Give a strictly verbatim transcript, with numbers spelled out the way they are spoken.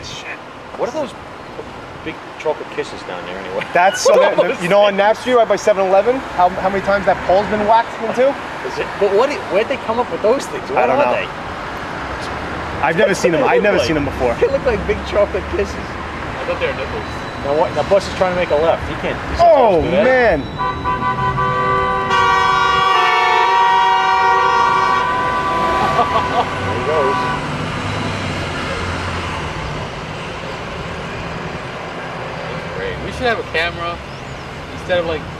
shit. What are those big chocolate kisses down there anyway? That's so that, you know on Knapp Street right by seven eleven, how, how many times that pole's been whacked into? Is it, but what? Where'd they come up with those things? What I don't are know. they? I've never seen them. I've never like, seen them before. They look like big chocolate kisses. I thought they were nipples. Now what? Now Bus is trying to make a left. He can't. He's not Oh supposed to do that. man! There he goes. That's great. We should have a camera instead of like